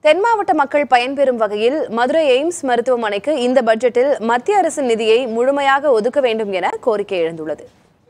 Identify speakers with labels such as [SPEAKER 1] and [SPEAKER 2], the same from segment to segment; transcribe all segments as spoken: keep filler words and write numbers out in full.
[SPEAKER 1] தென் மாவட்ட மக்கள் பயன்பெறும் வகையில் மதுரை எய்ம்ஸ் மருத்துவமனைக்கு இந்த பட்ஜெட்டில் மத்திய அரசின் நிதியை முழுமையாக ஒதுக்க வேண்டும் என கோரிக்கை எழுந்துள்ளது.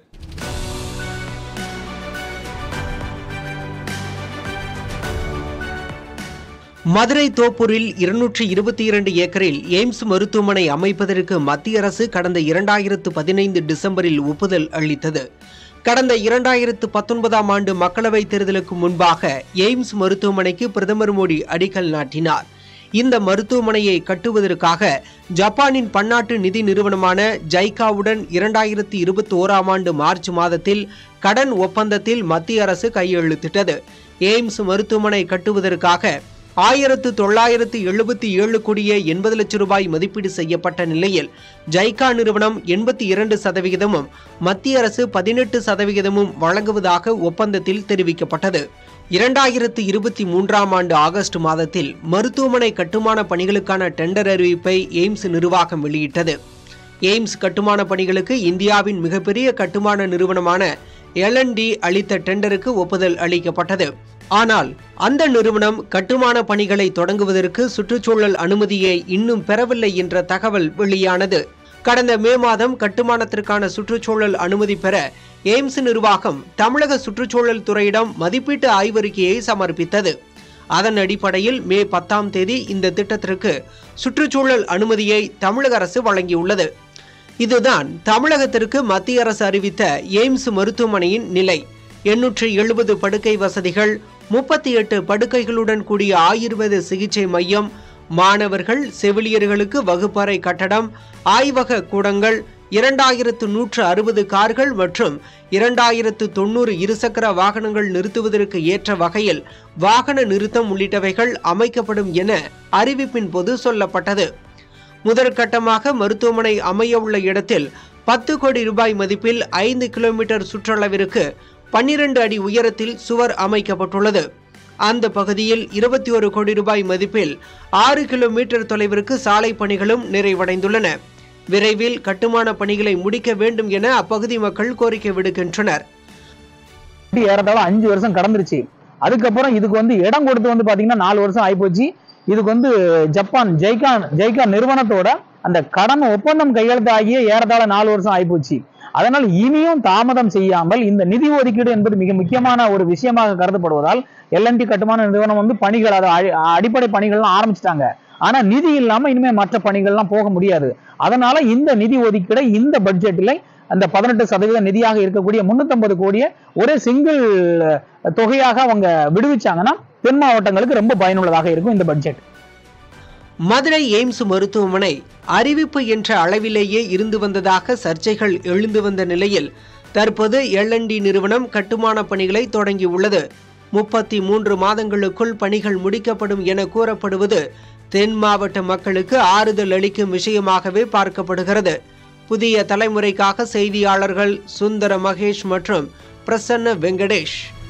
[SPEAKER 2] மதுரை தோப்பூரில் இருநூற்றி இருபத்தி இரண்டு ஏக்கரில் எய்ம்ஸ் மருத்துவமனை அமைப்பதற்கு மத்திய அரசு கடந்த இரண்டாயிரத்து பதினைந்து டிசம்பரில் ஒப்புதல் அளித்தது. கடந்த இரண்டாயிரத்து பத்தொன்பதாம் ஆண்டு மக்களவைத் தேர்தலுக்கு முன்பாக எய்ம்ஸ் மருத்துவமனைக்கு பிரதமர் மோடி அடிக்கல் நாட்டினார். இந்த மருத்துவமனையை கட்டுவதற்காக ஜப்பானின் பன்னாட்டு நிதி நிறுவனமான ஜைகாவுடன் இரண்டாயிரத்தி இருபத்தி ஓராம் ஆண்டு மார்ச் மாதத்தில் கடன் ஒப்பந்தத்தில் மத்திய அரசு கையெழுத்திட்டது. எய்ம்ஸ் மருத்துவமனை கட்டுவதற்காக ஆயிரத்து தொள்ளாயிரத்து எழுபத்தி ஏழு கோடியே எண்பது லட்சம் ரூபாய் மதிப்பீடு செய்யப்பட்ட நிலையில் ஜைகா நிறுவனம் எண்பத்தி இரண்டு சதவிகிதமும் மத்திய அரசு பதினெட்டு சதவிகிதமும் வழங்குவதாக ஒப்பந்தத்தில் தெரிவிக்கப்பட்டது. இரண்டாயிரத்து இருபத்தி மூன்றாம் ஆண்டு ஆகஸ்ட் மாதத்தில் மருத்துவமனை கட்டுமான பணிகளுக்கான டெண்டர் அறிவிப்பை எய்ம்ஸ் நிர்வாகம் வெளியிட்டது. எய்ம்ஸ் கட்டுமான பணிகளுக்கு இந்தியாவின் மிகப்பெரிய கட்டுமான நிறுவனமான எல் அண்ட் டி அளித்த டெண்டருக்கு ஒப்புதல் அளிக்கப்பட்டது. ஆனால் அந்த நிறுவனம் கட்டுமான பணிகளை தொடங்குவதற்கு சுற்றுச்சூழல் அனுமதியை இன்னும் பெறவில்லை என்ற தகவல் வெளியானது. கடந்த மே மாதம் கட்டுமானத்திற்கான சுற்றுச்சூழல் அனுமதி பெற எய்ம்ஸ் நிர்வாகம் தமிழக சுற்றுச்சூழல் துறையிடம் மதிப்பீட்டு ஆய்வறிக்கையை சமர்ப்பித்தது. அதன் அடிப்படையில் மே பத்தாம் தேதி இந்த திட்டத்திற்கு சுற்றுச்சூழல் அனுமதியை தமிழக அரசு வழங்கியுள்ளது. இதுதான் தமிழகத்திற்கு மத்திய அரசு அறிவித்த எய்ம்ஸ் மருத்துவமனையின் நிலை. எண்ணூற்று எழுபது படுக்கை வசதிகள், முப்பத்தி எட்டு படுக்கைகளுடன் கூடிய ஆயுர்வேத சிகிச்சை மையம், மாணவர்கள் செவிலியர்களுக்கு வகுப்பறை கட்டடம், ஆய்வக கூடங்கள், இரண்டாயிரத்து நூற்று அறுபது கார்கள் மற்றும் இரண்டாயிரத்து தொன்னூறு இருசக்கர வாகனங்கள் நிறுத்துவதற்கு ஏற்ற வகையில் வாகன நிறுத்தம் உள்ளிட்டவைகள் அமைக்கப்படும் என அறிவிப்பின் போது சொல்லப்பட்டது. முதற்கட்டமாக மருத்துவமனை அமைய உள்ள இடத்தில் பத்து கோடி ரூபாய் மதிப்பில் ஐந்து கிலோமீட்டர் சுற்றளவிற்கு பன்னிரண்டு அடி உயரத்தில் சுவர் அமைக்கப்பட்டுள்ளது. அந்த பகுதியில் இருபத்தி ஒரு கோடி ரூபாய் மதிப்பில் ஆறு கிலோமீட்டர் தொலைவிற்கு சாலை பணிகளும் நிறைவடைந்துள்ளன. விரைவில் கட்டுமான பணிகளை முடிக்க வேண்டும் என அப்பகுதி மக்கள் கோரிக்கை விடுக்கின்றனர்.
[SPEAKER 3] ஏறத்தாழ அஞ்சு வருஷம் கடந்துருச்சு. அதுக்கப்புறம் இதுக்கு வந்து இடம் கொடுத்து வந்து பாத்தீங்கன்னா நாலு வருஷம் ஆயிப்போச்சு. இதுக்கு வந்து ஜப்பான் ஜைகா ஜைகா நிறுவனத்தோட அந்த கடன் ஒப்பந்தம் கையெழுத்தாகிய ஏறத்தாழ நாலு வருஷம் ஆயிப்போச்சு. அதனால் இனியும் தாமதம் செய்யாமல் இந்த நிதி ஒதுக்கீடு என்பது மிக முக்கியமான ஒரு விஷயமாக கருதப்படுவதால் எல் அண்ட் டி கட்டுமான நிறுவனம் வந்து பணிகள் அதை அடிப்படை பணிகள்லாம் ஆரம்பிச்சிட்டாங்க. ஆனா நிதி இல்லாம இனிமே மற்ற பணிகள்லாம் போக முடியாது. அதனால இந்த நிதி ஒதுக்கீடை இந்த பட்ஜெட்டில் அந்த பதினெட்டு சதவீத நிதியாக இருக்கக்கூடிய முன்னூத்தி ஐம்பது கோடியை ஒரே சிங்கிள் தொகையாக அவங்க விடுவிச்சாங்கன்னா தென் மாவட்டங்களுக்கு ரொம்ப பயனுள்ளதாக இருக்கும் இந்த பட்ஜெட்.
[SPEAKER 2] மதுரை எய்ம்ஸ் மருத்துவமனை அறிவிப்பு என்ற அளவிலேயே இருந்து வந்ததாக சர்ச்சைகள் எழுந்து வந்த நிலையில் தற்போது எல் அண்ட் டி நிறுவனம் கட்டுமான பணிகளை தொடங்கியுள்ளது. முப்பத்தி மூன்று மாதங்களுக்குள் பணிகள் முடிக்கப்படும் என கூறப்படுவது தென் மாவட்ட மக்களுக்கு ஆறுதல் அளிக்கும் விஷயமாகவே பார்க்கப்படுகிறது. புதிய தலைமுறைக்காக செய்தியாளர்கள் சுந்தர மகேஷ் மற்றும் பிரசன்ன வெங்கடேஷ்.